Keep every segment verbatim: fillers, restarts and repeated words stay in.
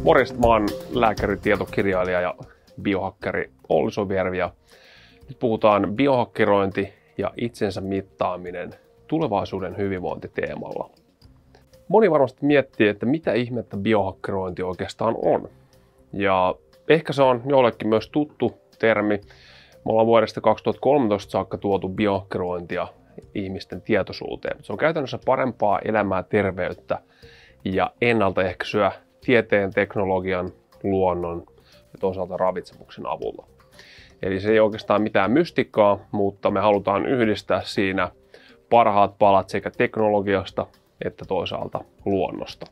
Morjesta, mä oon lääkäri, tietokirjailija ja biohakkeri Olli Suvijärvi ja nyt puhutaan biohakkerointi ja itsensä mittaaminen tulevaisuuden hyvinvointiteemalla. Moni varmasti miettii, että mitä ihmettä biohakkerointi oikeastaan on. Ja ehkä se on jollekin myös tuttu termi. Me ollaan vuodesta kaksituhattakolmetoista saakka tuotu biohakkerointia ihmisten tietoisuuteen. Se on käytännössä parempaa elämää, terveyttä ja ennaltaehkäisyä tieteen, teknologian, luonnon ja toisaalta ravitsemuksen avulla. Eli se ei oikeastaan mitään mystiikkaa, mutta me halutaan yhdistää siinä parhaat palat sekä teknologiasta että toisaalta luonnosta.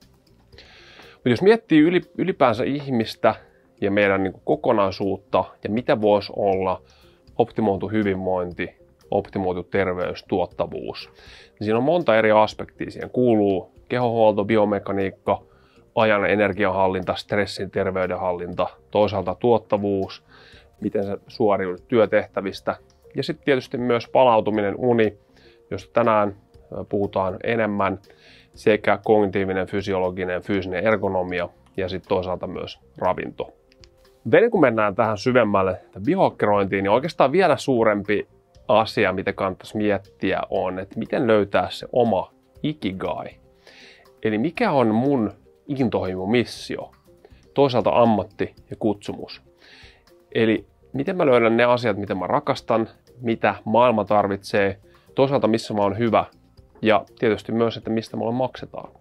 Mutta jos miettii ylipäänsä ihmistä ja meidän niin kuin kokonaisuutta ja mitä voisi olla optimoitu hyvinvointi, optimoitu terveys, tuottavuus, niin siinä on monta eri aspektia. Siihen kuuluu kehonhuolto, biomekaniikka, ajan energiahallinta, stressin terveydenhallinta, toisaalta tuottavuus, miten sä suoriudut työtehtävistä ja sitten tietysti myös palautuminen, uni, josta tänään puhutaan enemmän, sekä kognitiivinen, fysiologinen, fyysinen ergonomia ja sitten toisaalta myös ravinto. Mutta ennen kuin mennään tähän syvemmälle biohakkerointiin, niin oikeastaan vielä suurempi asia, mitä kannattaisi miettiä, on, että miten löytää se oma ikigai. Eli mikä on mun intohimo, missio, toisaalta ammatti ja kutsumus. Eli miten mä löydän ne asiat, mitä mä rakastan, mitä maailma tarvitsee, toisaalta missä mä oon hyvä ja tietysti myös, että mistä mulle maksetaan.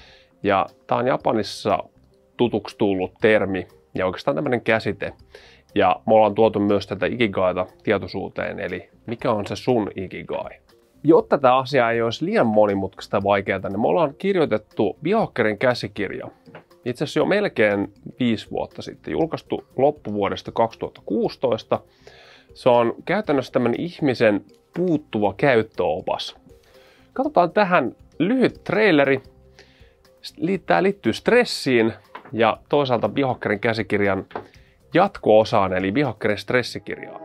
Ja tää on Japanissa tutuksi tullut termi ja oikeastaan tämmöinen käsite. Ja me ollaan tuotu myös tätä ikigaita tietoisuuteen, eli mikä on se sun ikigai. Jotta tämä asia ei olisi liian monimutkaista ja vaikeaa, niin me ollaan kirjoitettu biohakkerin käsikirja. Itse asiassa jo melkein viisi vuotta sitten, julkaistu loppuvuodesta kaksituhattakuusitoista. Se on käytännössä tämmöinen ihmisen puuttuva käyttöopas. Katsotaan tähän lyhyt traileri. Tämä liittyy stressiin ja toisaalta biohakkerin käsikirjan jatko-osaan, eli biohakkerin stressikirjaan.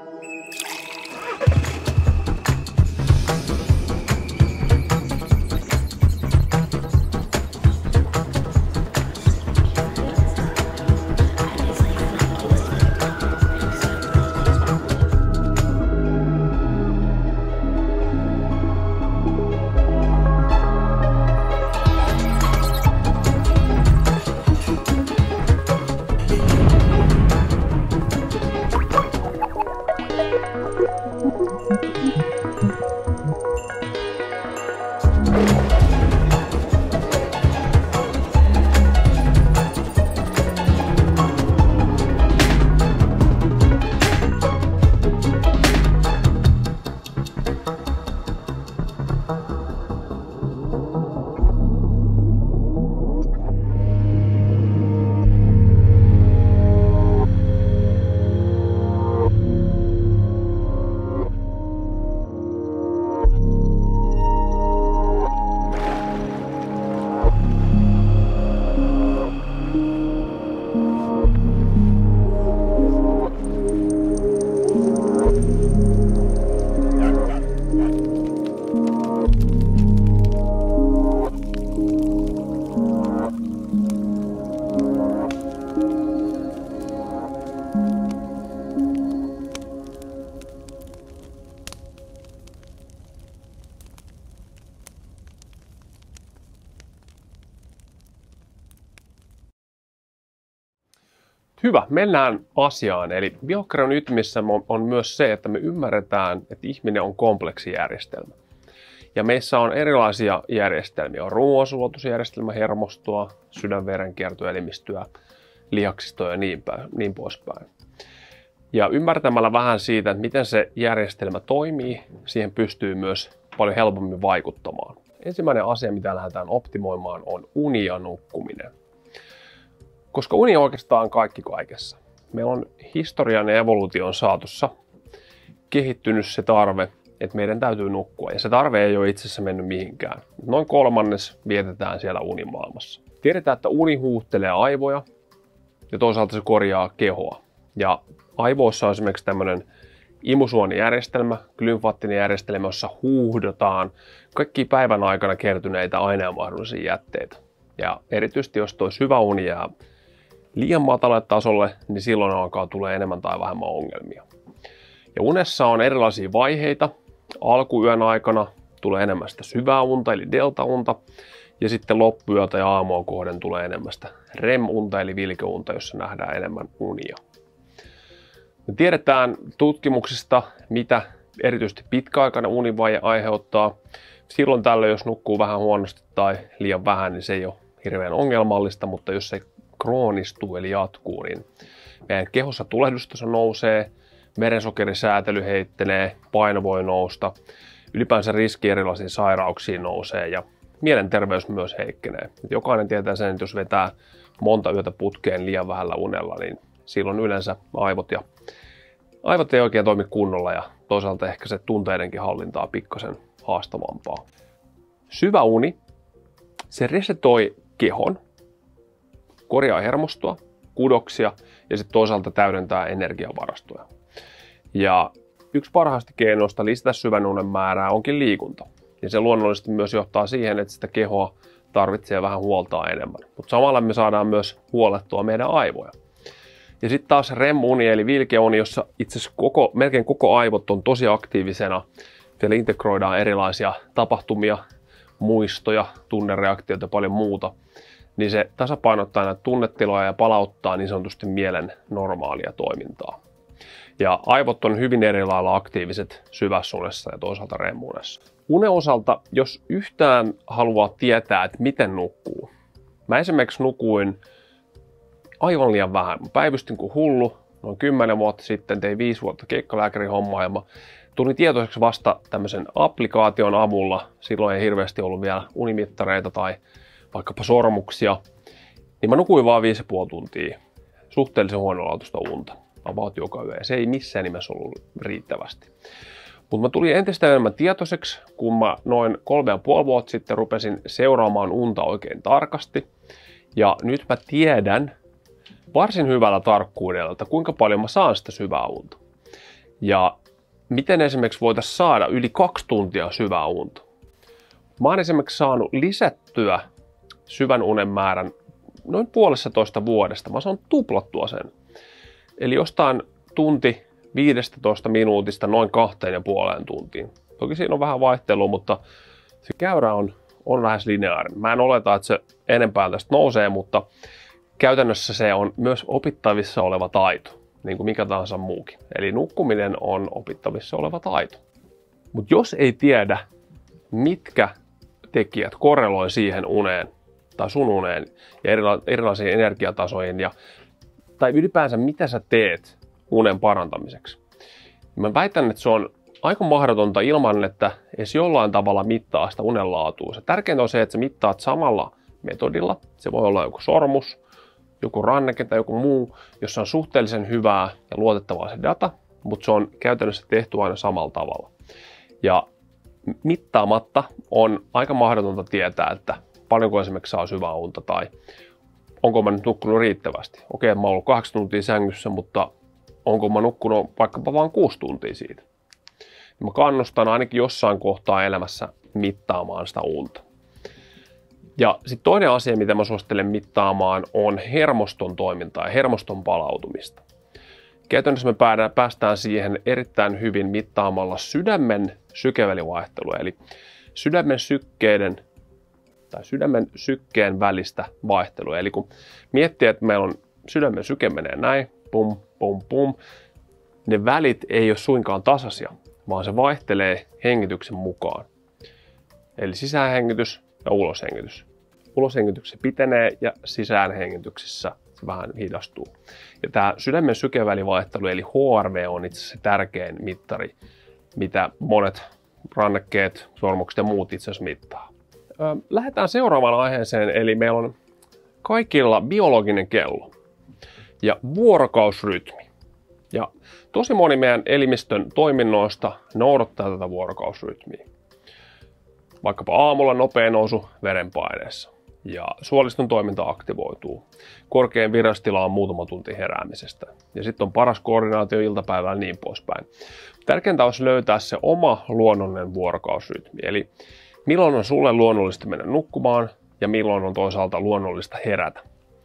Hyvä, mennään asiaan. Eli biohakkerin ytimissä on myös se, että me ymmärretään, että ihminen on kompleksi järjestelmä. Ja meissä on erilaisia järjestelmiä. On ruoansulatusjärjestelmä, hermostoa, sydänverenkiertoa, elimistöä, lihaksistoa ja niin, päin, niin poispäin. Ja ymmärtämällä vähän siitä, että miten se järjestelmä toimii, siihen pystyy myös paljon helpommin vaikuttamaan. Ensimmäinen asia, mitä lähdetään optimoimaan, on uni ja nukkuminen. Koska uni on oikeastaan kaikki kaikessa. Meillä on historian ja evoluution saatossa kehittynyt se tarve, että meidän täytyy nukkua. Ja se tarve ei ole itse asiassa mennyt mihinkään. Noin kolmannes vietetään siellä unimaailmassa. Tiedetään, että uni huuhtelee aivoja ja toisaalta se korjaa kehoa. Ja aivoissa on esimerkiksi tämmöinen imusuonijärjestelmä, glymfaattinen järjestelmä, jossa huuhdotaan kaikki päivän aikana kertyneitä aineenvaihduntaisia jätteitä. Ja erityisesti jos tuo syvä uni jää liian matalalle tasolle, niin silloin alkaa tulee enemmän tai vähemmän ongelmia. Ja unessa on erilaisia vaiheita. Alkuyön aikana tulee enemmän sitä syvää unta eli delta-unta. Ja sitten loppuyötä ja aamua kohden tulee enemmän sitä R E M-unta eli vilkeunta, jossa nähdään enemmän unia. Me tiedetään tutkimuksista, mitä erityisesti pitkäaikainen univaje aiheuttaa. Silloin tällöin, jos nukkuu vähän huonosti tai liian vähän, niin se ei ole hirveän ongelmallista, mutta jos se kroonistuu eli jatkuu, niin meidän kehossa tulehdustaso nousee, verensokerisäätely heittelee, paino voi nousta, ylipäänsä riski erilaisiin sairauksiin nousee ja mielenterveys myös heikkenee. Jokainen tietää sen, että jos vetää monta yötä putkeen liian vähällä unella, niin silloin yleensä aivot, ja, aivot ei oikein toimi kunnolla ja toisaalta ehkä se tunteidenkin hallintaa pikkasen haastavampaa. Syvä uni, se resetoi kehon, korjaa hermostoa, kudoksia ja sitten toisaalta täydentää energiavarastoja. Ja yksi parhaista keinoista lisätä syvän unen määrää onkin liikunta. Ja se luonnollisesti myös johtaa siihen, että sitä kehoa tarvitsee vähän huoltaa enemmän. Mutta samalla me saadaan myös huolettua meidän aivoja. Ja sitten taas R E M-uni eli vilkeuni, jossa itse asiassa koko, melkein koko aivot on tosi aktiivisena. Siellä integroidaan erilaisia tapahtumia, muistoja, tunnereaktioita ja paljon muuta. Niin se tasapainottaa näitä tunnetiloja ja palauttaa niin sanotusti mielen normaalia toimintaa. Ja aivot on hyvin eri lailla aktiiviset syvässä unessa ja toisaalta R E M-unessa. Unen osalta, jos yhtään haluaa tietää, että miten nukkuu. Mä esimerkiksi nukuin aivan liian vähän. Mä päivystin kuin hullu noin kymmenen vuotta sitten, tein viisi vuotta keikkalääkärin hommaa ja mä tulin tietoiseksi vasta tämmöisen applikaation avulla. Silloin ei hirveästi ollut vielä unimittareita tai vaikkapa sormuksia. Niin mä nukuin vaan viisi ja puoli tuntia suhteellisen huonolaatuista unta. About joka yö. Ja se ei missään nimessä ollut riittävästi. Mutta mä tulin entistä enemmän tietoiseksi, kun mä noin kolme ja puoli vuotta sitten rupesin seuraamaan unta oikein tarkasti. Ja nyt mä tiedän varsin hyvällä tarkkuudella, että kuinka paljon mä saan sitä syvää unta. Ja miten esimerkiksi voitaisiin saada yli kaksi tuntia syvää unta. Mä oon esimerkiksi saanut lisättyä syvän unen määrän noin puolessa toista vuodesta. Mä saan tuplattua sen. Eli jostain tunti viidestätoista minuutista noin kahteen ja puoleen tuntiin. Toki siinä on vähän vaihtelua, mutta se käyrä on, on lähes lineaarinen. Mä en oleta, että se enempää tästä nousee, mutta käytännössä se on myös opittavissa oleva taito, niin kuin mikä tahansa muukin. Eli nukkuminen on opittavissa oleva taito. Mutta jos ei tiedä, mitkä tekijät korreloi siihen uneen tai sun uneen ja erilaisiin energiatasoihin ja tai ylipäänsä mitä sä teet unen parantamiseksi. Mä väitän, että se on aika mahdotonta ilman, että edes jollain tavalla mittaa sitä unen laatua. Se tärkeintä on se, että sä mittaat samalla metodilla. Se voi olla joku sormus, joku ranneke tai joku muu, jossa on suhteellisen hyvää ja luotettavaa se data, mutta se on käytännössä tehty aina samalla tavalla. Ja mittaamatta on aika mahdotonta tietää, että paljonko esimerkiksi saa syvää unta tai onko mä nyt nukkunut riittävästi. Okei, mä oon ollut kahdeksan tuntia sängyssä, mutta onko mä nukkunut vaikkapa vain kuusi tuntia siitä. Mä kannustan ainakin jossain kohtaa elämässä mittaamaan sitä unta. Ja sitten toinen asia, mitä mä suosittelen mittaamaan, on hermoston toimintaa ja hermoston palautumista. Käytännössä me päästään siihen erittäin hyvin mittaamalla sydämen sykevälivaihtelua, eli sydämen sykkeiden tai sydämen sykkeen välistä vaihtelua. Eli kun miettii, että meillä on sydämen syke menee näin, pum, pum, pum, ne välit ei ole suinkaan tasaisia, vaan se vaihtelee hengityksen mukaan. Eli sisäänhengitys ja uloshengitys. Uloshengityksessä pitenee ja sisäänhengityksessä se vähän hidastuu. Ja tämä sydämen sykevälivaihtelu eli H R V on itse asiassa tärkein mittari, mitä monet rannekkeet, sormukset ja muut itse asiassa mittaa. Lähdetään seuraavaan aiheeseen, eli meillä on kaikilla biologinen kello ja vuorokausrytmi. Ja tosi moni meidän elimistön toiminnoista noudattaa tätä vuorokausrytmiä. Vaikkapa aamulla nopea nousu verenpaineessa ja suoliston toiminta aktivoituu. Korkein virastila on muutama tunti heräämisestä. Ja sitten on paras koordinaatio iltapäivällä ja niin poispäin. Tärkeintä olisi löytää se oma luonnollinen vuorokausrytmi. Eli milloin on sulle luonnollista mennä nukkumaan ja milloin on toisaalta luonnollista herätä.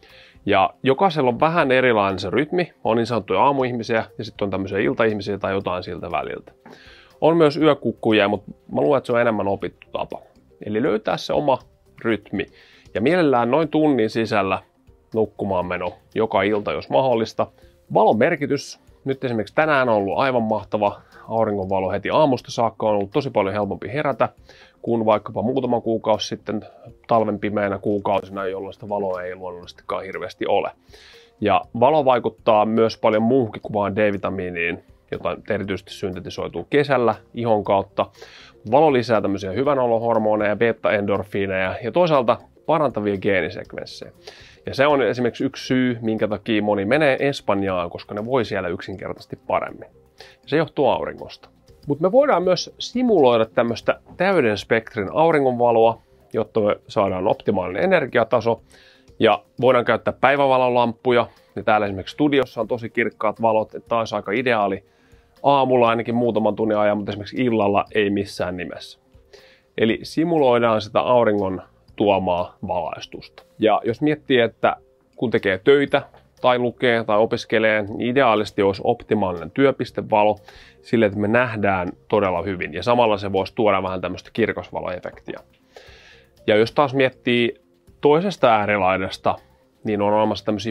Ja jokaisella on vähän erilainen se rytmi. On niin sanottuja aamuihmisiä ja sitten on tämmöisiä iltaihmisiä tai jotain siltä väliltä. On myös yökukkujia, mutta mä luulen, että se on enemmän opittu tapa. Eli löytää se oma rytmi. Ja mielellään noin tunnin sisällä nukkumaan meno joka ilta, jos mahdollista. Valon merkitys. Nyt esimerkiksi tänään on ollut aivan mahtava auringonvalo heti aamusta saakka. On ollut tosi paljon helpompi herätä kuin vaikkapa muutama kuukausi sitten talven pimeänä kuukausina, jolloin sitä valoa ei luonnollisestikaan hirveästi ole. Ja valo vaikuttaa myös paljon muuhunkin kuin vain D-vitamiiniin, jota erityisesti syntetisoituu kesällä ihon kautta. Valo lisää tämmöisiä hyvän olon hormoneja, beta-endorfiineja ja toisaalta parantavia geenisekvenssejä. Ja se on esimerkiksi yksi syy, minkä takia moni menee Espanjaan, koska ne voi siellä yksinkertaisesti paremmin. Ja se johtuu auringosta. Mutta me voidaan myös simuloida tämmöistä täyden spektrin auringonvaloa, jotta me saadaan optimaalinen energiataso. Ja voidaan käyttää päivävalolamppuja. Ja täällä esimerkiksi studiossa on tosi kirkkaat valot, että tämä olisi aika ideaali aamulla ainakin muutaman tunnin ajan, mutta esimerkiksi illalla ei missään nimessä. Eli simuloidaan sitä auringon tuomaa valaistusta. Ja jos miettii, että kun tekee töitä tai lukee tai opiskelee, niin ideaalisesti olisi optimaalinen työpistevalo sille, että me nähdään todella hyvin. Ja samalla se voisi tuoda vähän tämmöistä kirkasvaloefektiä. Ja jos taas miettii toisesta äärilaidasta, niin on olemassa tämmöisiä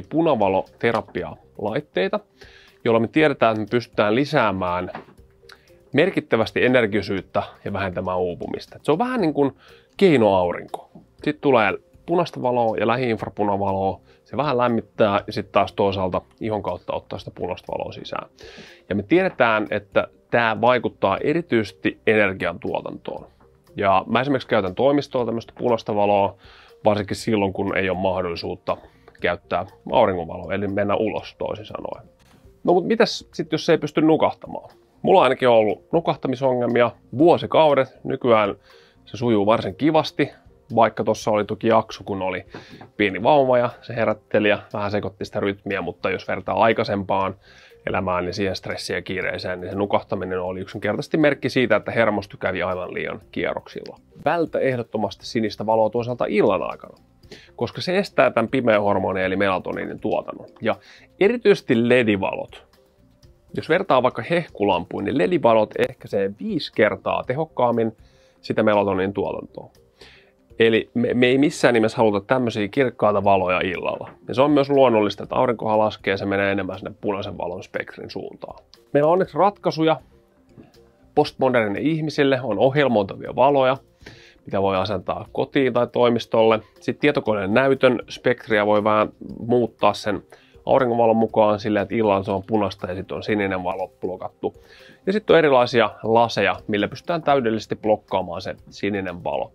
punavaloterapialaitteita, joilla me tiedetään, että me pystytään lisäämään merkittävästi energisyydtä ja vähentämään uupumista. Se on vähän niin kuin keinoaurinko. Sitten tulee punaista valoa ja lähi-infrapunavaloa. Se vähän lämmittää ja sitten taas toisaalta ihon kautta ottaa sitä punaista valoa sisään. Ja me tiedetään, että tämä vaikuttaa erityisesti energiantuotantoon. Ja mä esimerkiksi käytän toimistolla tämmöistä punaista valoa, varsinkin silloin, kun ei ole mahdollisuutta käyttää auringonvaloa, eli mennä ulos toisin sanoen. No mutta mitäs sitten, jos ei pysty nukahtamaan? Mulla on ainakin ollut nukahtamisongelmia vuosikaudet. Nykyään se sujuu varsin kivasti, vaikka tuossa oli toki jakso, kun oli pieni vauva ja se herätteli ja vähän sekoitti sitä rytmiä, mutta jos vertaa aikaisempaan elämään, niin siihen stressiin ja kiireiseen, niin se nukahtaminen oli yksinkertaisesti merkki siitä, että hermosto kävi aivan liian kierroksilla. Vältä ehdottomasti sinistä valoa toisaalta illan aikana, koska se estää tämän pimeän hormonin eli melatoniinin tuotannon. Ja erityisesti ledivalot. Jos vertaa vaikka hehkulampuun, niin ledivalot ehkäisee viisi kertaa tehokkaammin sitä melatoniinin tuotantoa. Eli me, me ei missään nimessä haluta tämmöisiä kirkkaita valoja illalla. Ja se on myös luonnollista, että aurinkohan laskee ja se menee enemmän sinne punaisen valon spektrin suuntaan. Meillä on onneksi ratkaisuja postmodernille ihmisille, on ohjelmoitavia valoja, mitä voi asentaa kotiin tai toimistolle. Sitten tietokoneen näytön spektriä voi vähän muuttaa sen auringonvalon mukaan silleen, että illalla se on punaista ja sitten on sininen valo blokattu. Ja sitten on erilaisia laseja, millä pystytään täydellisesti blokkaamaan se sininen valo.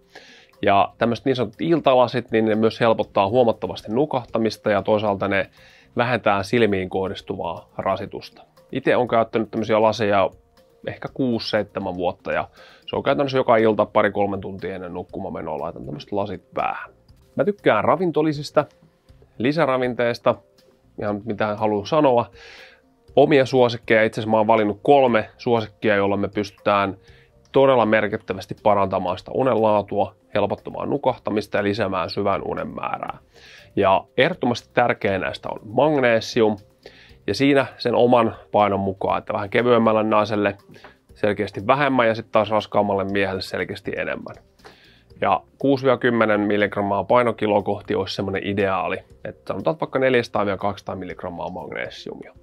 Ja tämmöiset niin sanotut iltalasit, niin ne myös helpottaa huomattavasti nukahtamista ja toisaalta ne vähentää silmiin kohdistuvaa rasitusta. Itse olen käyttänyt tämmöisiä laseja ehkä kuusi seitsemän vuotta ja se on käytännössä joka ilta pari-kolme tuntia ennen nukkumaan laitan tämmöiset lasit päähän. Mä tykkään ravintolisista, lisäravinteista, ihan mitä haluan sanoa. Omia suosikkeja, itse asiassa mä oon valinnut kolme suosikkia, joilla me pystytään todella merkittävästi parantamaan sitä unenlaatua, helpottamaan nukahtamista ja lisäämään syvän unen määrää. Ja ehdottomasti tärkeä näistä on magnesium, ja siinä sen oman painon mukaan, että vähän kevyemmälle naiselle selkeästi vähemmän ja sitten taas raskaammalle miehelle selkeästi enemmän. Ja kuusi kymmenen milligrammaa painokiloa kohti olisi semmoinen ideaali, että sanotaan vaikka neljäsataa kaksisataa milligrammaa magnesiumia.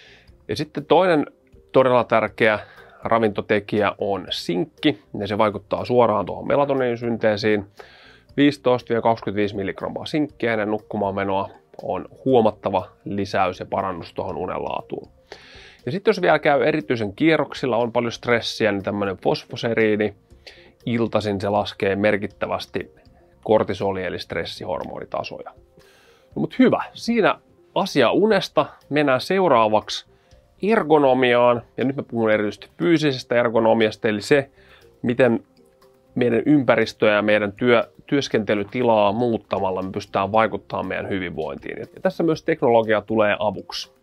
Ja sitten toinen todella tärkeä ravintotekijä on sinkki, ja se vaikuttaa suoraan tuohon melatoniinisynteesiin. viisitoista kaksikymmentäviisi milligrammaa sinkkiä ennen nukkumaan menoa on huomattava lisäys ja parannus tuohon unenlaatuun. Ja sitten jos vielä käy erityisen kierroksilla, on paljon stressiä, niin tämmöinen fosfoseriini, iltaisin se laskee merkittävästi kortisoli eli stressihormonitasoja. No, mutta hyvä, siinä asia unesta. Mennään seuraavaksi ergonomiaan, ja nyt mä puhun erityisesti fyysisestä ergonomiasta, eli se, miten meidän ympäristöä ja meidän työ, työskentelytilaa muuttamalla me pystytään vaikuttamaan meidän hyvinvointiin. Ja tässä myös teknologia tulee avuksi.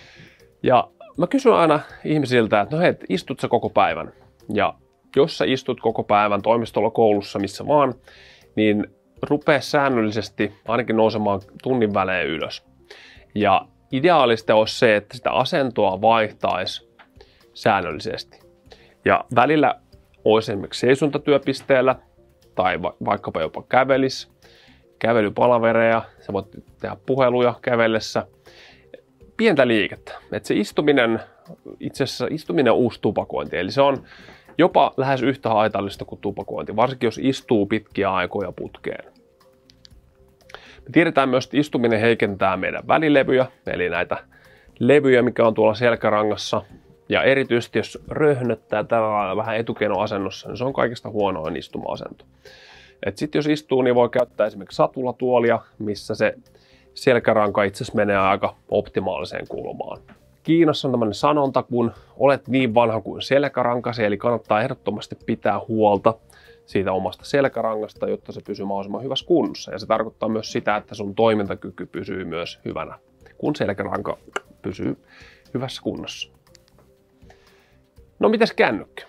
Ja mä kysyn aina ihmisiltä, että no hei, istut sä koko päivän? Ja jos sä istut koko päivän toimistolla, koulussa, missä vaan, niin rupea säännöllisesti ainakin nousemaan tunnin välein ylös. Ja ideaalista olisi se, että sitä asentoa vaihtaisi säännöllisesti. Ja välillä olisi esimerkiksi seisontatyöpisteellä tai va- vaikkapa jopa kävelis, kävelypalavereja, sä voit tehdä puheluja kävellessä. Pientä liikettä. Että se istuminen, itse asiassa istuminen on uusi tupakointi, eli se on jopa lähes yhtä haitallista kuin tupakointi, varsinkin jos istuu pitkiä aikoja putkeen. Me tiedetään myös, että istuminen heikentää meidän välilevyjä, eli näitä levyjä, mikä on tuolla selkärangassa. Ja erityisesti jos röhnöttää tällä lailla vähän etukenoasennossa, niin se on kaikista huonoin istuma-asento. Sitten jos istuu, niin voi käyttää esimerkiksi satulatuolia, missä se selkäranka itse asiassa menee aika optimaaliseen kulmaan. Kiinassa on tämmöinen sanonta, kun olet niin vanha kuin selkärankasi, eli kannattaa ehdottomasti pitää huolta siitä omasta selkärangasta, jotta se pysyy mahdollisimman hyvässä kunnossa. Ja se tarkoittaa myös sitä, että sun toimintakyky pysyy myös hyvänä, kun selkäranka pysyy hyvässä kunnossa. No mites kännykkä?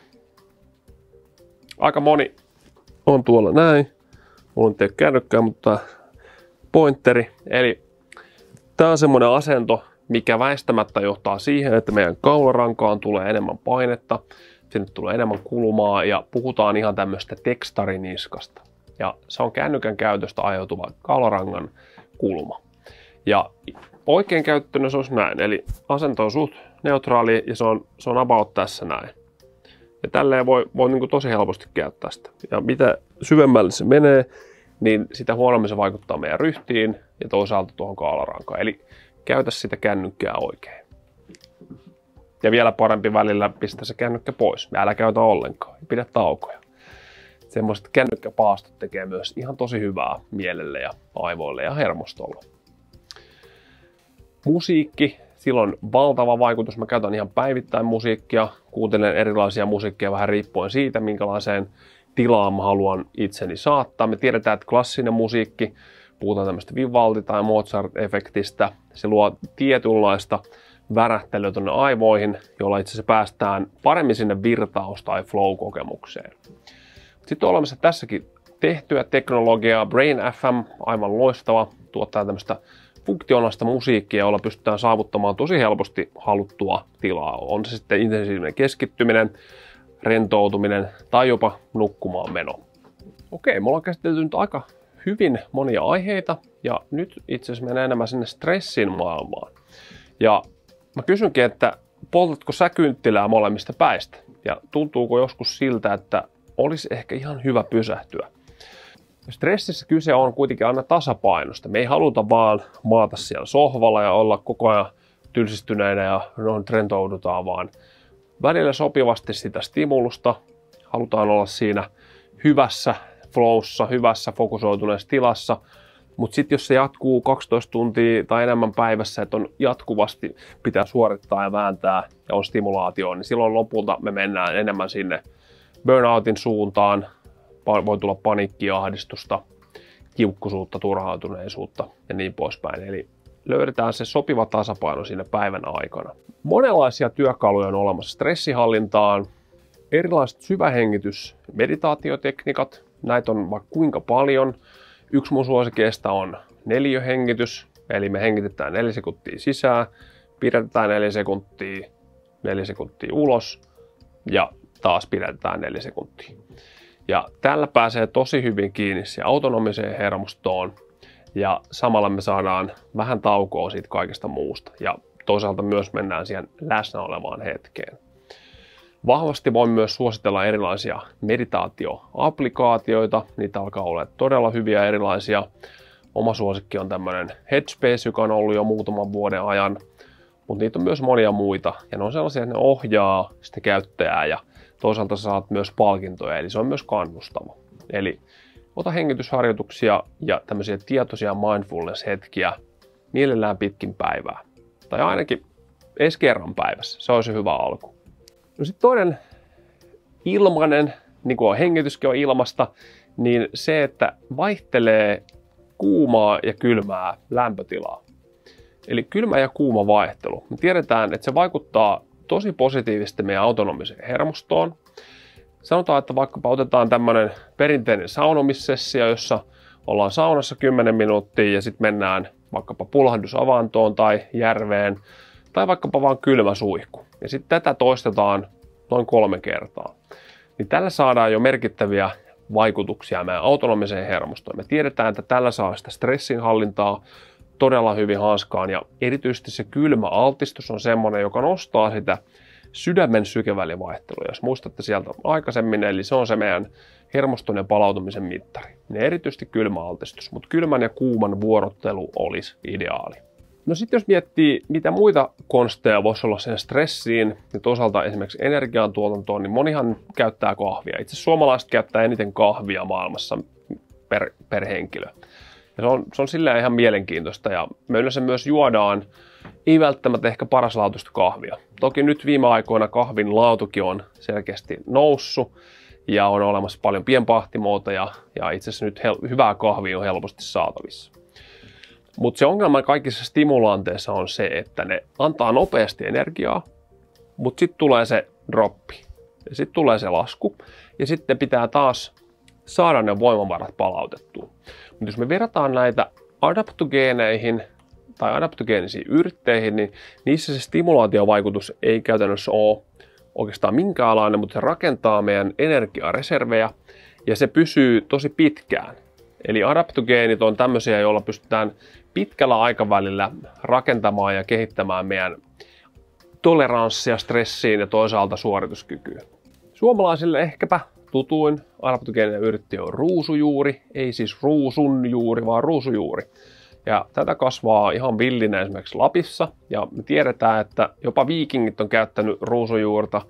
Aika moni on tuolla näin. Mulla ei ole kännykkää, mutta pointeri. Eli tää on semmoinen asento, mikä väistämättä johtaa siihen, että meidän kaularankaan tulee enemmän painetta, sinne tulee enemmän kulmaa ja puhutaan ihan tämmöistä tekstariniskasta. Ja se on kännykän käytöstä aiheutuva kaularangan kulma. Ja oikein käyttönä se olisi näin, eli asento on suht neutraali ja se on, se on about tässä näin. Ja tälleen voi, voi niin kuin tosi helposti käyttää sitä. Ja mitä syvemmälle se menee, niin sitä huonommin se vaikuttaa meidän ryhtiin ja toisaalta tuohon kaularankaan. Eli käytä sitä kännykkää oikein. Ja vielä parempi välillä pistä se kännykkä pois. Älä käytä ollenkaan. Pidä taukoja. Semmoiset kännykkäpaastot tekee myös ihan tosi hyvää mielelle ja aivoille ja hermostolle. Musiikki. Sillä on valtava vaikutus. Mä käytän ihan päivittäin musiikkia. Kuuntelen erilaisia musiikkia vähän riippuen siitä, minkälaiseen tilaan mä haluan itseni saattaa. Me tiedetään, että klassinen musiikki, puhutaan tämmöistä Vivaldi- tai Mozart-efektistä, se luo tietynlaista värähtelyä tuonne aivoihin, jolla itse asiassa päästään paremmin sinne virtaus- tai flow-kokemukseen. Sitten on olemassa tässäkin tehtyä teknologiaa, Brain F M, aivan loistava, tuottaa tämmöistä funktionaalista musiikkia, jolla pystytään saavuttamaan tosi helposti haluttua tilaa. On se sitten intensiivinen keskittyminen, rentoutuminen tai jopa nukkumaan meno. Okei, me ollaan käsitelty nyt aika hyvin monia aiheita ja nyt itse asiassa mennään enemmän sinne stressin maailmaan. Ja mä kysynkin, että poltatko sä kynttilää molemmista päistä? Ja tuntuuko joskus siltä, että olisi ehkä ihan hyvä pysähtyä? Stressissä kyse on kuitenkin aina tasapainosta. Me ei haluta vaan maata siellä sohvalla ja olla koko ajan tylsistyneinä ja rentoudutaan, vaan välillä sopivasti sitä stimulusta. Halutaan olla siinä hyvässä flowssa, hyvässä fokusoituneessa tilassa. Mutta sitten jos se jatkuu kaksitoista tuntia tai enemmän päivässä, että on jatkuvasti pitää suorittaa ja vääntää ja on stimulaatio, niin silloin lopulta me mennään enemmän sinne burnoutin suuntaan. Voi tulla paniikkia, ahdistusta, kiukkuisuutta, turhautuneisuutta ja niin poispäin. Eli löydetään se sopiva tasapaino siinä päivän aikana. Monenlaisia työkaluja on olemassa stressihallintaan. Erilaiset syvähengitys- ja meditaatiotekniikat. Näitä on vaikka kuinka paljon. Yksi mun suosikeista on neliöhengitys. Eli me hengitetään neljä sekuntia sisään, pidetään neljä sekuntia, neljä sekuntia ulos ja taas pidetään neljä sekuntia. Ja tällä pääsee tosi hyvin kiinni siihen autonomiseen hermostoon ja samalla me saadaan vähän taukoa siitä kaikesta muusta ja toisaalta myös mennään siihen läsnä olevaan hetkeen. Vahvasti voin myös suositella erilaisia meditaatioapplikaatioita, niitä alkaa olla todella hyviä erilaisia. Oma suosikki on tämmöinen Headspace, joka on ollut jo muutaman vuoden ajan, mutta niitä on myös monia muita ja ne on sellaisia, että ne ohjaa sitä käyttäjää ja toisaalta saat myös palkintoja, eli se on myös kannustava. Eli ota hengitysharjoituksia ja tämmöisiä tietoisia mindfulness-hetkiä mielellään pitkin päivää. Tai ainakin edes kerran päivässä. Se olisi hyvä alku. No sitten toinen ilmainen, niin kuin hengityskin on ilmasta, niin se, että vaihtelee kuumaa ja kylmää lämpötilaa. Eli kylmä ja kuuma vaihtelu. Me tiedetään, että se vaikuttaa tosi positiivisesti meidän autonomiseen hermostoon. Sanotaan, että vaikkapa otetaan tämmöinen perinteinen saunomissessio, jossa ollaan saunassa kymmenen minuuttia ja sitten mennään vaikkapa pulahdus avantoon tai järveen, tai vaikkapa vain kylmä suihku. Ja sitten tätä toistetaan noin kolme kertaa. Niin tällä saadaan jo merkittäviä vaikutuksia meidän autonomiseen hermostoon. Me tiedetään, että tällä saa sitä stressinhallintaa todella hyvin hanskaan, ja erityisesti se kylmä altistus on semmoinen, joka nostaa sitä sydämen sykevälivaihtelua. Jos muistatte sieltä aikaisemmin, eli se on se meidän hermoston ja palautumisen mittari. Ja erityisesti kylmä altistus, mutta kylmän ja kuuman vuorottelu olisi ideaali. No sitten jos miettii, mitä muita konsteja voisi olla sen stressiin ja toisaalta esimerkiksi energiantuotantoon, niin monihan käyttää kahvia. Itse asiassa suomalaiset käyttää eniten kahvia maailmassa per, per henkilö. Ja se on, se on silleen ihan mielenkiintoista, ja me yleensä myös juodaan ei välttämättä ehkä paraslaatuista kahvia. Toki nyt viime aikoina kahvin laatukin on selkeästi noussut ja on olemassa paljon pienpahtimoita, ja, ja itse asiassa nyt hel, hyvää kahvia on helposti saatavissa. Mutta se ongelma kaikissa stimulanteissa on se, että ne antaa nopeasti energiaa, mutta sitten tulee se droppi ja sitten tulee se lasku ja sitten pitää taas saada ne voimavarat palautettua. Mutta jos me verrataan näitä adaptogeeneihin tai adaptogeenisiin yrtteihin, niin niissä se stimulaatiovaikutus ei käytännössä ole oikeastaan minkäänlainen, mutta se rakentaa meidän energiareservejä ja se pysyy tosi pitkään. Eli adaptogeenit on tämmöisiä, joilla pystytään pitkällä aikavälillä rakentamaan ja kehittämään meidän toleranssia stressiin ja toisaalta suorituskykyyn. Suomalaisille ehkäpä tutuin adaptogeeninen yrtti on ruusujuuri, ei siis ruusunjuuri, vaan ruusujuuri. Ja tätä kasvaa ihan villinä esimerkiksi Lapissa, ja me tiedetään, että jopa viikingit on käyttänyt ruusujuurta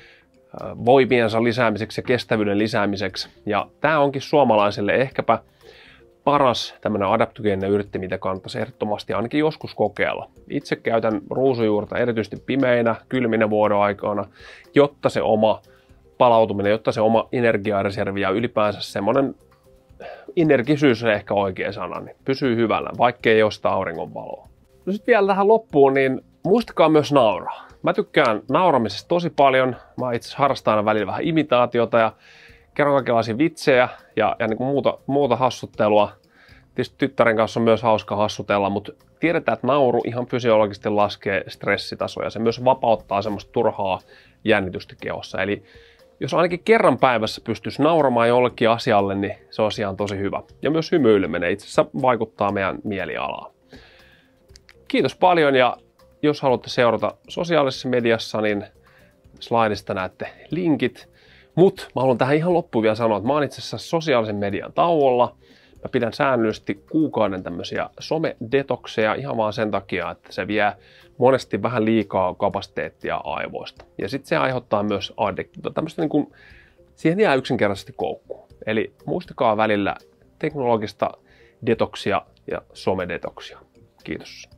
voimiensa lisäämiseksi ja kestävyyden lisäämiseksi. Ja tämä onkin suomalaisille ehkäpä paras tämmöinen adaptogeeninen yrtti, mitä kannattaisi ehdottomasti ainakin joskus kokeilla. Itse käytän ruusujuurta erityisesti pimeinä, kylminä vuoden aikana, jotta se oma palautuminen, jotta se oma energiareservi ja ylipäänsä semmoinen energisyys on ehkä oikea sana, niin pysyy hyvällä, vaikkei ei ole sitä auringonvaloa. No sitten vielä tähän loppuun, niin muistakaa myös nauraa. Mä tykkään nauramisesta tosi paljon. Mä itse asiassa harrastan aina välillä vähän imitaatiota ja kerron kaikenlaisia vitsejä ja, ja niin kuin muuta, muuta hassuttelua. Tietysti tyttären kanssa on myös hauska hassutella, mutta tiedetään, että nauru ihan fysiologisesti laskee stressitasoja. Se myös vapauttaa semmoista turhaa jännitystä kehossa. Eli jos ainakin kerran päivässä pystyisi nauramaan jollekin asialle, niin se on ihan tosi hyvä. Ja myös hymyileminen itse asiassa vaikuttaa meidän mielialaan. Kiitos paljon, ja jos haluatte seurata sosiaalisessa mediassa, niin slaidista näette linkit. Mutta mä haluan tähän ihan loppuun vielä sanoa, että mä oon itse asiassa sosiaalisen median tauolla. Mä pidän säännöllisesti kuukauden tämmöisiä some-detokseja ihan vaan sen takia, että se vie monesti vähän liikaa kapasiteettia aivoista. Ja sitten se aiheuttaa myös addiktiota, tämmöistä niin kuin, siihen jää yksinkertaisesti koukkuun. Eli muistakaa välillä teknologista detoksia ja some-detoksia. Kiitos.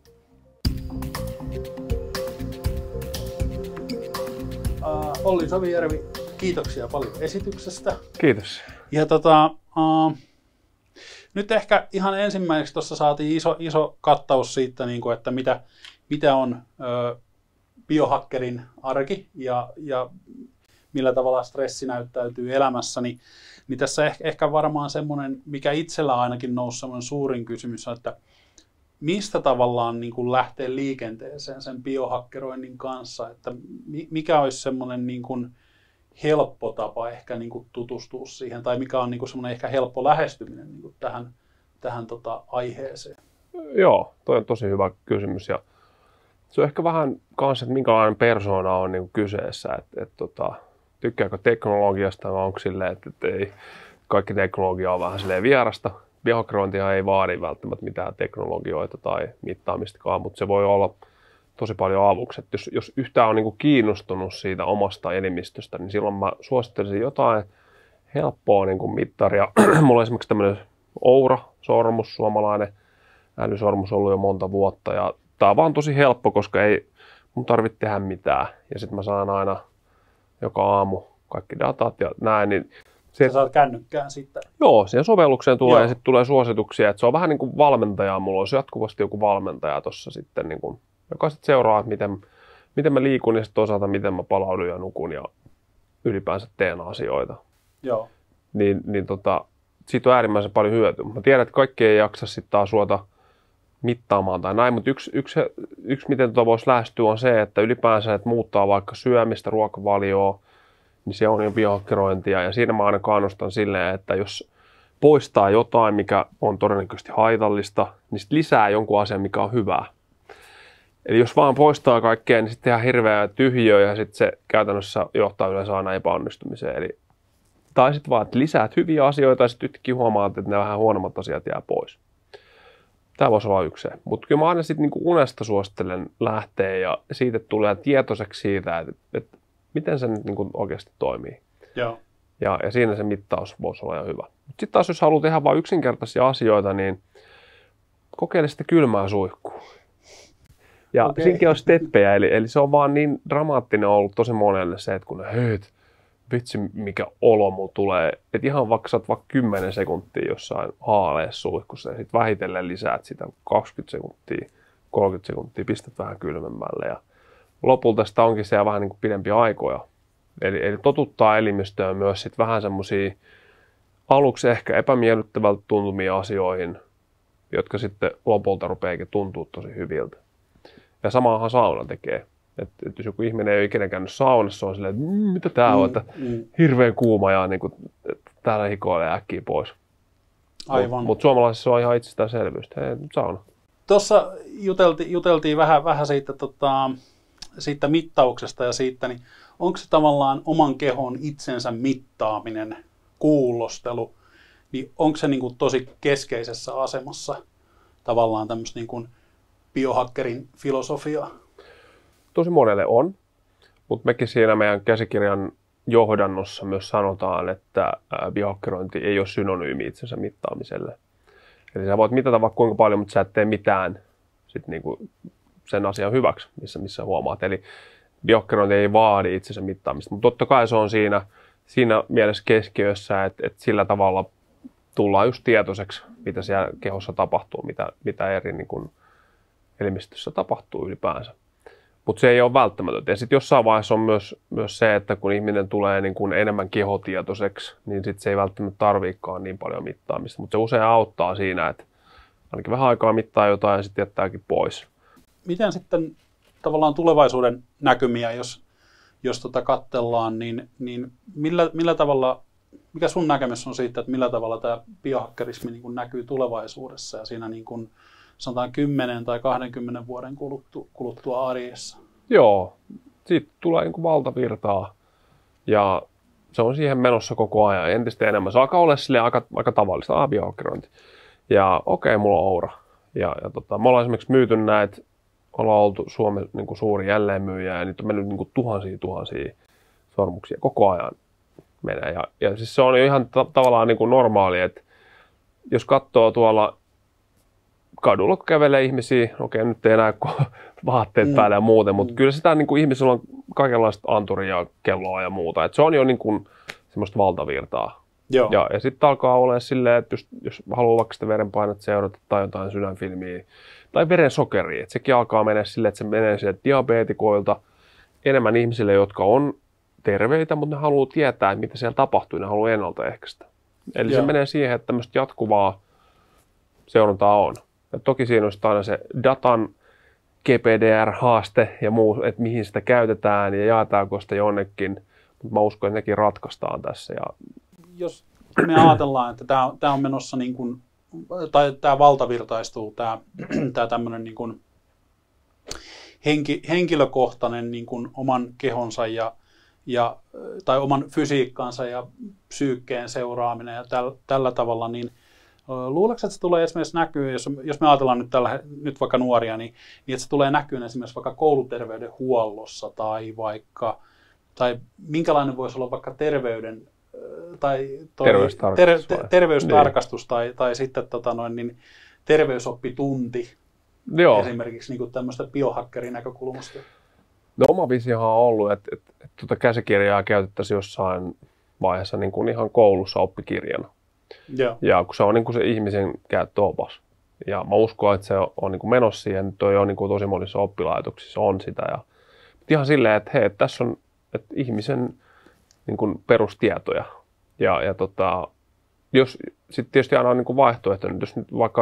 Uh, Olli Sovijärvi, kiitoksia paljon esityksestä. Kiitos. Ja tota, uh, nyt ehkä ihan ensimmäiseksi tuossa saatiin iso, iso kattaus siitä, niin kuin, että mitä, mitä on uh, biohakkerin arki ja, ja millä tavalla stressi näyttäytyy elämässä. Niin, niin tässä ehkä, ehkä varmaan semmoinen, mikä itsellä ainakin nousi semmoinen suurin kysymys, on, että mistä tavallaan niin kuin lähtee liikenteeseen sen biohakkeroinnin kanssa, että mikä olisi semmoinen niin kuin helppo tapa ehkä niin kuin tutustua siihen, tai mikä on niin kuin semmoinen ehkä helppo lähestyminen niin kuin tähän, tähän tota aiheeseen? Joo, toi on tosi hyvä kysymys, ja se on ehkä vähän kanssa, että minkälainen persoona on niin kuin kyseessä, että, että, että tykkääkö teknologiasta vai onko silleen, että, että ei, kaikki teknologia on vähän silleen vierasta. Biohakkerointihan ei vaadi välttämättä mitään teknologioita tai mittaamistakaan, mutta se voi olla tosi paljon avuksi. Että jos, jos yhtään on niin kuin kiinnostunut siitä omasta elimistöstä, niin silloin mä suosittelisin jotain helppoa niin kuin mittaria. Mulla on esimerkiksi tämmöinen Oura-sormus, suomalainen älysormus, ollut jo monta vuotta. Ja tää on vaan tosi helppo, koska ei mun tarvitse tehdä mitään. Ja sitten mä saan aina joka aamu kaikki datat ja näin. Niin se, sä saat kännykkään sitten. Joo, siihen sovellukseen tulee joo. Ja sitten tulee suosituksia, että se on vähän niin kuin valmentaja. Mulla olisi jatkuvasti joku valmentaja tuossa sitten, niin kuin, joka sitten seuraa, että miten, miten mä liikun ja sitten toisaalta miten mä palaudun ja nukun ja ylipäänsä teen asioita. Joo. Niin, niin tota, siitä on äärimmäisen paljon hyötyä. Mä tiedän, että kaikki ei jaksa sitten taas suota mittaamaan tai näin, mutta yksi, yksi, yksi miten tuota voisi lähestyä on se, että ylipäänsä, että muuttaa vaikka syömistä, ruokavalioa, niin se on jo biohakkerointia ja siinä mä aina kannustan silleen, että jos poistaa jotain, mikä on todennäköisesti haitallista, niin sit lisää jonkun asian, mikä on hyvää. Eli jos vaan poistaa kaikkea, niin sitten tehdään hirveä tyhjiö ja sitten se käytännössä johtaa yleensä aina epäonnistumiseen. Eli, tai sitten vaan, että lisäät hyviä asioita ja sitten yhtäkkiä huomaat, että ne vähän huonommat asiat jää pois. Tämä voisi olla yksi se. Mutta kyllä mä aina sitten niinku unesta suosittelen lähteä ja siitä tulee tietoiseksi siitä, että, että miten se nyt niinku oikeasti toimii. Joo. Ja, ja siinä se mittaus voisi olla jo hyvä. Sitten taas jos haluaa tehdä vain yksinkertaisia asioita, niin kokeile sitten kylmää suihkua. Ja okay. Siinäkin on steppejä, eli, eli se on vaan niin dramaattinen ollut tosi monelle se, että kun ne hööt, vitsi mikä olo mulla tulee, että ihan vaikka sä oot vaikka kymmenen sekuntia jossain haaleessa suihkussa ja sitten vähitellen lisäät sitä kaksikymmentä sekuntia, kolmekymmentä sekuntia, pistät vähän kylmemmälle ja lopulta sitä onkin siellä vähän niin kuin pidempiä aikoja. Eli, eli totuttaa elimistöön myös sit vähän semmosia aluksi ehkä epämiellyttävältä tuntumia asioihin, jotka sitten lopulta rupeakin tuntua tosi hyviltä. Ja samaahan sauna tekee. Että et jos joku ihminen ei ole ikinä käynyt saunassa, on silleen, että mmm, mitä tää on, että mm. hirveän kuuma ja niin kuin, että täällä hikoilee äkkiä pois. Aivan. Mutta mut suomalaisissa on ihan itsestäänselvyys, että hei, sauna. Tuossa juteltiin, juteltiin vähän, vähän siitä, tota, siitä mittauksesta ja siitä, niin onko se tavallaan oman kehon itsensä mittaaminen, kuulostelu, niin onko se niin kuin tosi keskeisessä asemassa tavallaan tämmöistä niin kuin biohakkerin filosofiaa? Tosi monelle on, mutta mekin siinä meidän käsikirjan johdannossa myös sanotaan, että biohakkerointi ei ole synonyymi itsensä mittaamiselle. Eli sä voit mitata vaikka kuinka paljon, mutta sä et tee mitään sit niinku sen asian hyväksi, missä, missä huomaat. Eli biohakkerointi ei vaadi itsensä mittaamista, mutta totta kai se on siinä, siinä mielessä keskiössä, että, että sillä tavalla tullaan just tietoiseksi, mitä siellä kehossa tapahtuu, mitä, mitä eri niin kuin elimistössä tapahtuu ylipäänsä. Mutta se ei ole välttämätöntä. Ja sitten jossain vaiheessa on myös, myös se, että kun ihminen tulee niin kuin enemmän kehotietoiseksi, niin sitten se ei välttämättä tarviikaan niin paljon mittaamista. Mutta se usein auttaa siinä, että ainakin vähän aikaa mittaa jotain ja sitten jättääkin pois. Miten sitten tavallaan tulevaisuuden näkymiä, jos, jos tota katsellaan, niin, niin millä, millä tavalla, mikä sun näkemys on siitä, että millä tavalla tämä biohakkerismi niin kuin näkyy tulevaisuudessa ja siinä niin kuin sanotaan kymmenen tai kahdenkymmenen vuoden kuluttua, kuluttua arjessa? Joo, siitä tulee niin kuin valtavirtaa ja se on siihen menossa koko ajan entistä enemmän. Se alkaa olla sille aika, aika tavallista, ah, biohakkerointi. Ja okei, okay, mulla on Oura. Ja, ja tota, me ollaan esimerkiksi myyty näitä, ollaan oltu Suomen niin kuin suuri jälleenmyyjä ja nyt on mennyt niin kuin tuhansia tuhansia sormuksia koko ajan menee. Ja, ja siis se on jo ihan ta- tavallaan niin kuin normaali, että jos katsoo tuolla kadulla, kun kävelee ihmisiä, okei nyt ei enää vaatteet mm. päällä ja muuten, mutta mm. kyllä sitä niin kuin ihmisillä on kaikenlaista anturia, kelloa ja muuta. Et se on jo niin kuin semmoista valtavirtaa. Joo. Ja, ja sitten alkaa olla silleen, että jos, jos haluaa vaikka sitä verenpainetta seurata tai jotain sydänfilmiä tai verensokeria, että sekin alkaa mennä silleen, että se menee sieltä diabeetikoilta enemmän ihmisille, jotka on terveitä, mutta ne haluaa tietää, että mitä siellä tapahtuu, ne haluaa ennaltaehkäistä. Eli Joo. se menee siihen, että tämmöistä jatkuvaa seurantaa on. Ja toki siinä on aina se datan G P D R-haaste ja muu, että mihin sitä käytetään ja jaetaanko sitä jonnekin, mutta mä uskon, että nekin ratkaistaan tässä. Ja jos me ajatellaan, että tämä on, tämä on menossa niin kuin, tai tämä valtavirtaistuu, tämä, tämä tämmöinen niin kuin henki, henkilökohtainen niin kuin oman kehonsa ja, ja, tai oman fysiikkansa ja psyykkeen seuraaminen ja täl, tällä tavalla, niin luuletko, että se tulee esimerkiksi näkyy, jos, jos me ajatellaan nyt, tällä, nyt vaikka nuoria, niin, niin että se tulee näkyyn esimerkiksi vaikka kouluterveydenhuollossa tai vaikka, tai minkälainen voisi olla vaikka terveyden tai toi, terveystarkastus, ter, terveystarkastus niin. tai, tai sitten tota noin, niin terveysoppitunti Joo. esimerkiksi niin kuin tämmöistä biohakkerin näkökulmasta. No oma visiohan on ollut, että, että, että tuota käsikirjaa käytettäisiin jossain vaiheessa niin kuin ihan koulussa oppikirjana. Joo. Ja kun se on niin kuin se ihmisen käyttöopas. Ja mä uskon, että se on, on niin kuin menossa siihen, nyt on jo niin kuin tosi monissa oppilaitoksissa on sitä. Ja, mutta ihan silleen, että hei, tässä on että ihmisen niin kuin perustietoja. Ja, ja tota, jos sitten tietysti aina on niin kuin vaihtoehto, jos nyt vaikka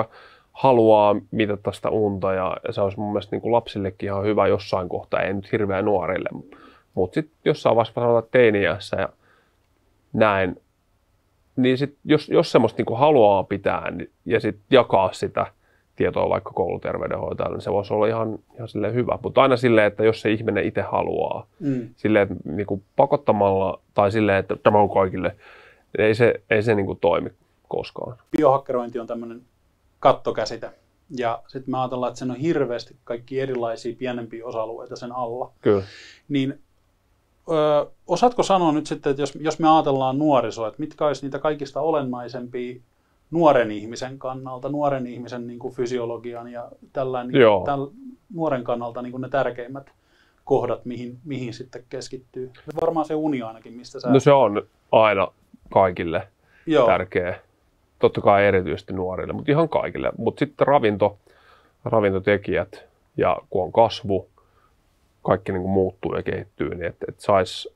haluaa mitata sitä unta ja se olisi mun mielestä niin kuin lapsillekin ihan hyvä jossain kohtaa, ei nyt hirveän nuorille, mutta sitten jossain vaiheessa sanotaan teini-iässä ja näin, niin sit jos, jos semmoista niin kuin haluaa pitää niin, ja sitten jakaa sitä tietoa vaikka kouluterveydenhoitajalle, niin se voisi olla ihan, ihan silleen hyvä. Mutta aina silleen, että jos se ihminen itse haluaa, mm. silleen, että niin kuin pakottamalla tai silleen, että tämä on kaikille, ei se, ei se niin kuin toimi koskaan. Biohakkerointi on tämmöinen kattokäsite. Ja sitten me ajatellaan, että sen on hirveästi kaikki erilaisia pienempiä osa-alueita sen alla. Kyllä. Niin ö, osaatko sanoa nyt sitten, että jos, jos me ajatellaan nuorisoa, että mitkä olisi niitä kaikista olennaisempia nuoren ihmisen kannalta, nuoren ihmisen niin kuin fysiologian ja tällainen, niin täl, nuoren kannalta niin kuin ne tärkeimmät kohdat, mihin, mihin sitten keskittyy. Varmaan se uni ainakin, mistä sä... No se on aina kaikille Joo. tärkeä. Totta kai erityisesti nuorille, mutta ihan kaikille. Mutta sitten ravinto, ravintotekijät ja kun on kasvu, kaikki niin kuin muuttuu ja kehittyy, niin että et saisi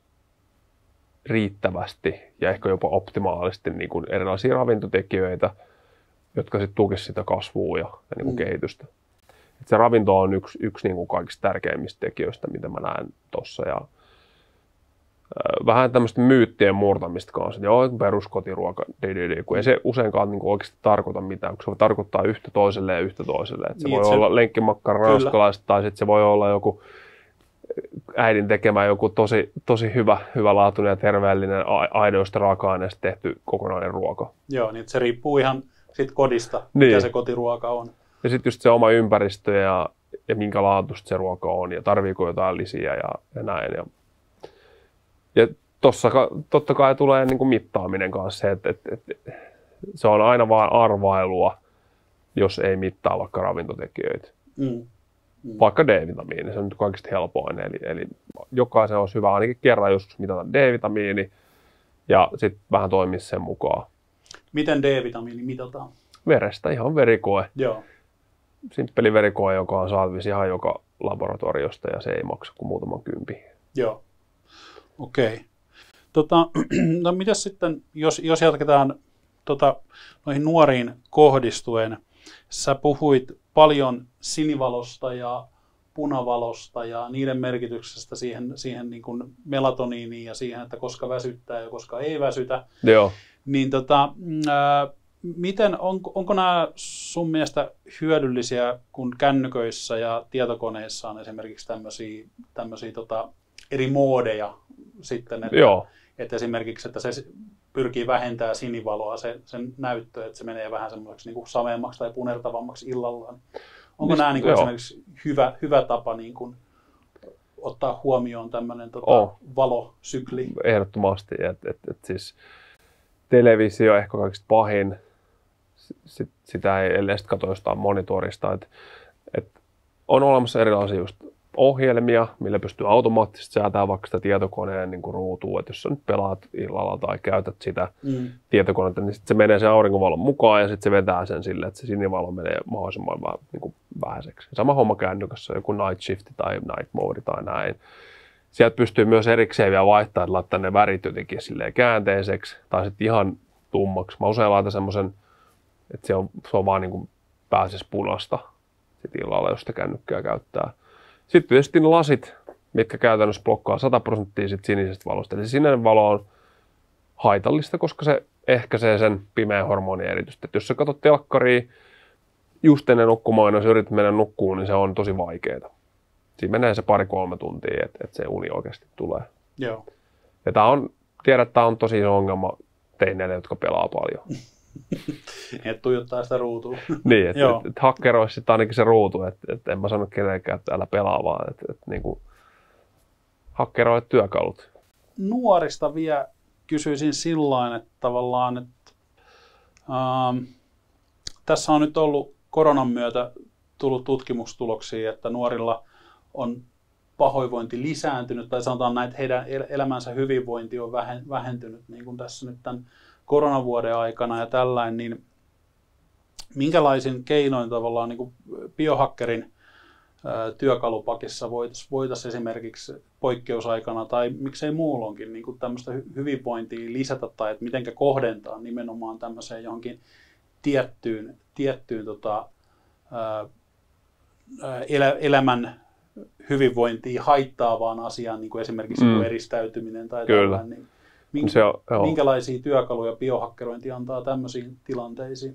riittävästi ja ehkä jopa optimaalisesti niin kuin erilaisia ravintotekijöitä, jotka sitten tukisivat sitä kasvua ja, ja niin kuin mm. kehitystä. Et se ravinto on yksi, yksi niin kuin kaikista tärkeimmistä tekijöistä, mitä mä näen tuossa. Ja vähän tämmöistä myyttien murtamista kanssa, että joo, peruskotiruoka, kun ei se useinkaan niin kuin oikeasti tarkoita mitään, kun se tarkoittaa yhtä toiselle ja yhtä toiselle. Että se niin, voi se... olla lenkkimakkara ranskalaista tai sitten se voi olla joku äidin tekemä joku tosi, tosi hyvä, hyvälaatuinen ja terveellinen aidoista raaka-aineista tehty kokonainen ruoka. Joo, niin se riippuu ihan siitä kodista, niin. Mikä se kotiruoka on. Ja sitten just se oma ympäristö ja, ja minkä laatuista se ruoka on ja tarviiko jotain lisiä ja, ja näin. Ja, ja tossa totta kai tulee niin kuin mittaaminen kanssa se, että, että, että se on aina vain arvailua, jos ei mittaa vaikka ravintotekijöitä. Mm. Mm. Vaikka D-vitamiini, se on nyt kaikista helpoin. Eli, eli jokaisen olisi hyvä ainakin kerran joskus mitata D-vitamiini ja sitten vähän toimia sen mukaan. Miten D-vitamiini mitataan? Verestä, ihan verikoe. Joo. Simppeli verikoe, joka on saatavissa ihan joka laboratoriosta ja se ei maksa kuin muutaman kympi. Joo, okei. Okay. Tota, no mitäs sitten, jos, jos jatketaan tota, noihin nuoriin kohdistuen, sä puhuit paljon sinivalosta ja punavalosta ja niiden merkityksestä siihen, siihen niin kuin melatoniiniin ja siihen, että koska väsyttää ja koska ei väsytä. Joo. Niin tota, ää, miten, onko, onko nämä sun mielestä hyödyllisiä, kun kännyköissä ja tietokoneissa on esimerkiksi tämmöisiä, tämmöisiä tota, eri moodeja sitten, että, Joo. että esimerkiksi, että se pyrkii vähentämään sinivaloa, se, sen näyttö, että se menee vähän semmoiseksi niin kuin sameammaksi tai punertavammaksi illallaan. Onko nämä niin kuin esimerkiksi hyvä, hyvä tapa niin kuin ottaa huomioon tämmöinen tota, valosykli? Ehdottomasti. Et, et, et siis televisio on ehkä kaikista pahin. Sit, sitä ei ellei katso jostain monitorista. Et, et on olemassa erilaisia just ohjelmia, millä pystyy automaattisesti säätämään vaikka sitä tietokoneen niin kuin ruutua. Et jos sä nyt pelaat illalla tai käytät sitä mm. tietokonetta, niin sit se menee sen aurinkovalon mukaan ja sitten se vetää sen sille, että se sinivalo menee mahdollisimman vähän, niin kuin vähäiseksi. Sama homma kännykässä, joku night shift tai night mode tai näin. Sieltä pystyy myös erikseen vielä vaihtamaan, että laittaa ne värit jotenkin silleen käänteiseksi tai sitten ihan tummaksi. Mä usein laitan semmoisen, että se on, se on vaan niin kuin pääsisi punasta sit illalla, jos sitä kännykkää käyttää. Sitten tietysti ne lasit, mitkä käytännössä blokkaa sata prosenttia sit sinisestä valosta. Eli sininen valo on haitallista, koska se ehkäisee sen pimeän hormonien eritystä. Et jos sä katsot telkkaria just ennen nukkumaan, jos yrität mennä nukkuun, niin se on tosi vaikeaa. Siinä menee se pari-kolme tuntia, että et se uni oikeasti tulee. Joo. Ja tää on, tiedät, että tämä on tosi iso ongelma teineille, jotka pelaa paljon. Että tuijottaa sitä ruutua. Niin, että et, et hakkeroisi sitten ainakin se ruutu, että et en mä sano kenenkään, että älä pelaa, vaan että et, niinku, hakkeroi työkalut. Nuorista vielä kysyisin sillain, että tavallaan, että ähm, tässä on nyt ollut koronan myötä tullut tutkimustuloksia, että nuorilla on pahoinvointi lisääntynyt, tai sanotaan näin, että heidän elämänsä hyvinvointi on vähentynyt, niin kuin tässä nyt tämän koronavuoden aikana ja tällainen, niin minkälaisin keinoin tavallaan niin kuin biohakkerin ää, työkalupakissa voitaisiin voitais esimerkiksi poikkeusaikana tai miksei muulloinkin niin kuin tämmöistä hyvinvointia lisätä tai että mitenkä kohdentaa nimenomaan tämmöiseen johonkin tiettyyn, tiettyyn tota, ää, elä, elämän hyvinvointia haittaavaan asiaan, niin kuin esimerkiksi mm. eristäytyminen tai tällainen, niin minkä, se on, minkälaisia työkaluja biohakkerointi antaa tämmöisiin tilanteisiin?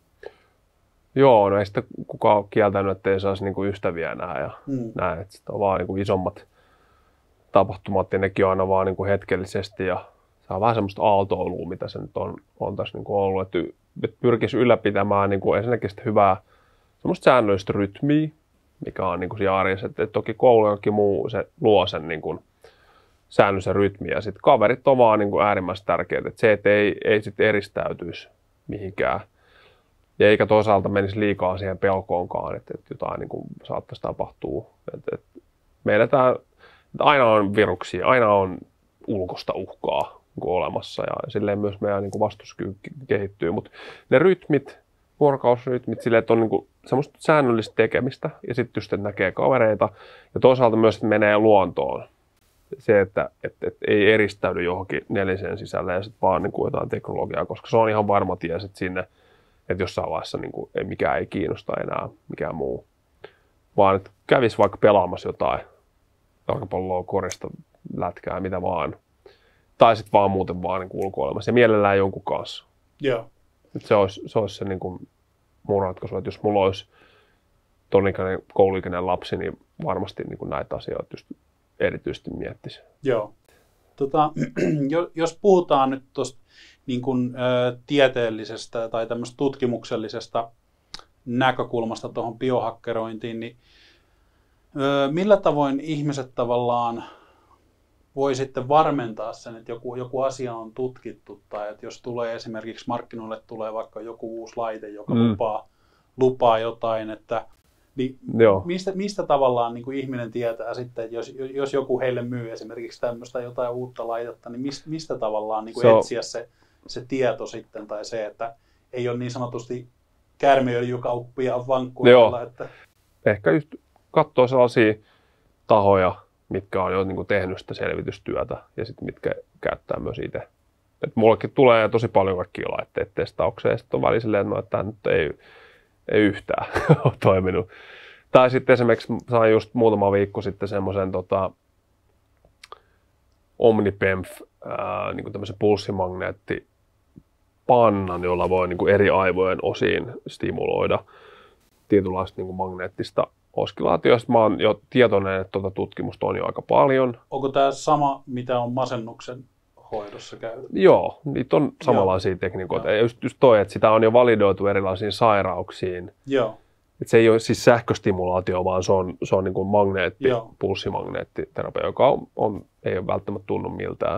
Joo, no ei sitä kukaan ole kieltänyt, että ei saisi niinku ystäviä nähdä ja mm. näin, että on vaan niinku isommat tapahtumat ja nekin on aina vaan niinku hetkellisesti ja saa vähän semmoista aaltoilua, mitä se nyt on, on tässä niinku ollut, että, että pyrkisi ylläpitämään niinku ensinnäkin sitä hyvää semmoista säännöllistä rytmiä, mikä on niinku siinä arjessa, että toki koulu ja kaikki muu se luo sen niinku säännöllisen rytmin ja sitten kaverit on vaan niinku äärimmäisen tärkeää, että se, että ei, ei sitten eristäytyisi mihinkään. Ja eikä toisaalta menisi liikaa siihen pelkoonkaan, että, että jotain niin kuin saattaisi tapahtua. Että, että me eletään, että aina on viruksia, aina on ulkoista uhkaa niin kuin olemassa ja silleen myös meidän niin kuin vastuskyky kehittyy. Mutta ne rytmit, vuorokausrytmit, silleen, että on niin kuin semmoista säännöllistä tekemistä ja sitten just, että näkee kavereita ja toisaalta myös, että menee luontoon. Se, että, että, että ei eristäydy johonkin neljisen sisälle ja sitten vaan niin kuin jotain teknologiaa, koska se on ihan varma tie sitten sinne. Että jossain vaiheessa niin kuin, ei, mikään ei kiinnosta enää, mikään muu. Vaan että kävisi vaikka pelaamassa jotain jalkapalloa, korista, lätkää, mitä vaan. Tai sitten vaan muuten vaan niin kuin ulkoilemassa. Ja mielellään jonkun kanssa. Joo. Että se olisi se, olisi se niin kuin mun ratkaisu. Että jos mulla olisi ton ikäinen kouluikäinen lapsi, niin varmasti niin kuin näitä asioita just erityisesti miettisi. Joo. Tota, jos puhutaan nyt tuosta niin kuin, ä, tieteellisestä tai tämmöistä tutkimuksellisesta näkökulmasta tuohon biohakkerointiin, niin ä, millä tavoin ihmiset tavallaan voi sitten varmentaa sen, että joku, joku asia on tutkittu tai että jos tulee esimerkiksi markkinoille tulee vaikka joku uusi laite, joka mm. lupaa, lupaa jotain, että niin mistä, mistä tavallaan niin kuin ihminen tietää sitten, että jos, jos joku heille myy esimerkiksi tämmöistä jotain uutta laitetta, niin mistä, mistä tavallaan niin kuin so. etsiä se, se tieto sitten, tai se, että ei ole niin sanotusti käärmeöljykauppia vankkuilla. Että... Ehkä just katsoo sellaisia tahoja, mitkä on jo niin kuin tehnyt sitä selvitystyötä ja sitten mitkä käyttää myös itse. Et mullekin tulee tosi paljon kaikkia laitteita testaukseen ja sitten on väliin silleen, että, no, että tämä nyt ei... ei yhtään ole toiminut. Tai sitten esimerkiksi sain just muutama viikko sitten semmoisen tota, Omnipemf, ää, niin kuin tämmöisen pulssimagneettipannan, jolla voi niin kuin eri aivojen osiin stimuloida tietynlaista niin kuin magneettista oskilaatiosta. Mä oon jo tietoinen, että tuota tutkimusta on jo aika paljon. Onko tämä sama, mitä on masennuksen hoidossa käytetty? Joo, niitä on samanlaisia Joo. tekniikoita. Ja just, just toi, että sitä on jo validoitu erilaisiin sairauksiin. Joo. Että se ei ole siis sähköstimulaatio, vaan se on, se on niin kuin magneetti, Joo. pulssimagneettiterapia, joka on, on, ei ole välttämättä tunnu miltään.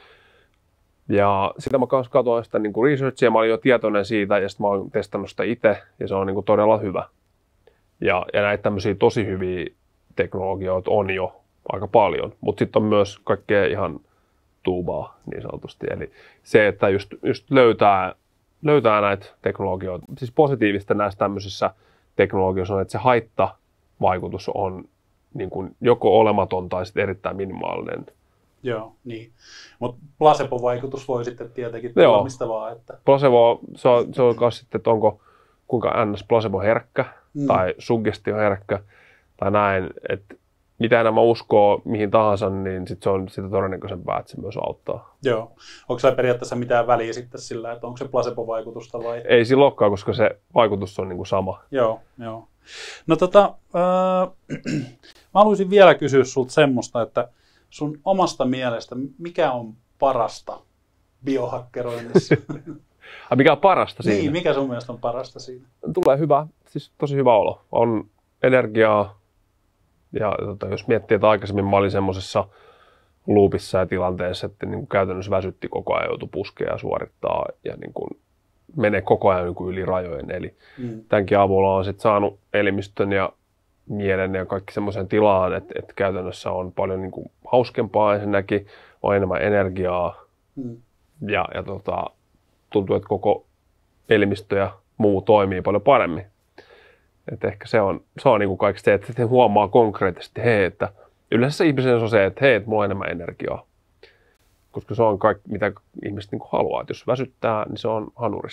Ja sitä mä kanssa katsoin sitä niin kuin researchia, mä olin jo tietoinen siitä, ja sitten mä oon testannut sitä itse, ja se on niin kuin todella hyvä. Ja, ja näitä tämmöisiä tosi hyviä teknologioita on jo aika paljon, mutta sitten on myös kaikkea ihan tuubaa niin sanotusti. Eli se, että just, just löytää, löytää näitä teknologioita, siis positiivista näissä tämmöisissä teknologioissa on, että se haittavaikutus on niin kuin joko olematon tai sitten erittäin minimaalinen. Joo, niin. Mutta placebo-vaikutus voi sitten tietenkin tulla mistä vaan. Että... Placebo, se on, se on myös sitten, että onko kuinka ns. Placebo-herkkä mm. tai suggestioherkkä tai näin, että mitä enemmän uskoo mihin tahansa, niin sit se on sitä todennäköisempää, että se myös auttaa. Joo. Onko se periaatteessa mitään väliä sitten sillä, että onko se placebo-vaikutusta vai? Ei sillä olekaan, koska se vaikutus on niin kuin sama. Joo, joo. No tota, äh, mä haluaisin vielä kysyä sulta semmoista, että sun omasta mielestä, mikä on parasta biohakkeroinnissa? Mikä on parasta siinä? Niin, mikä sun mielestä on parasta siinä? Tulee hyvä, siis tosi hyvä olo. On energiaa. Ja tota, jos miettii, että aikaisemmin mä olin semmoisessa loopissa ja tilanteessa, että niin kuin käytännössä väsytti koko ajan, joutui puskea ja suorittaa ja niin kuin menee koko ajan niin kuin yli rajojen. Eli mm. tämänkin avulla on sit saanut elimistön ja mielen ja kaikki semmoisen tilaan, että, että käytännössä on paljon niin kuin hauskempaa ensinnäkin, on enemmän energiaa mm. ja, ja tota, tuntuu, että koko elimistö ja muu toimii paljon paremmin. Että ehkä se on, se on niin kuin kaikista se, että se huomaa konkreettisesti, hei, että yleensä ihmisen on se, että hei, että mulla on enemmän energiaa. Koska se on kaikki, mitä ihmiset niin kuin haluaa. Että jos väsyttää, niin se on hanuristi.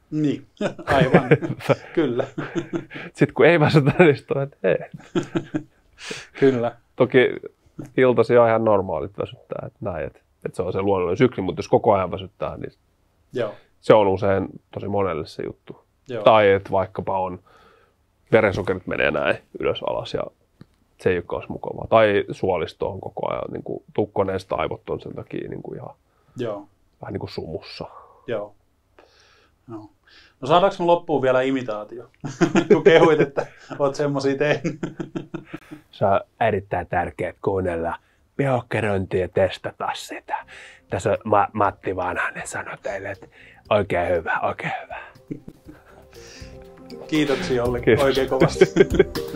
Niin, aivan, kyllä. Sitten kun ei väsytä, niin sitten että ei. Kyllä. Toki iltasi on ihan normaalit väsyttää, että näin, että, että se on se luonnollinen sykli, mutta jos koko ajan väsyttää, niin Joo. se on usein tosi monelle se juttu. Joo. Tai että vaikkapa on verensokerit menee näin ylös alas ja se ei ole mukavaa. Tai suolisto on koko ajan niin kuin tukkoneesta aivot on sen takia niin kuin ihan Joo. vähän niin kuin sumussa. Joo. No, no saadaanko me loppuun vielä imitaatio? Kun kehuit, että oot semmosia tehnyt. Se on erittäin tärkeää kuunnella biohakkerointia ja testata sitä. Tässä on Ma- Matti Vanhanen sanoi teille, että oikein hyvä, oikein hyvä. Kiitoksia Olli Kiitos. oikein kovasti.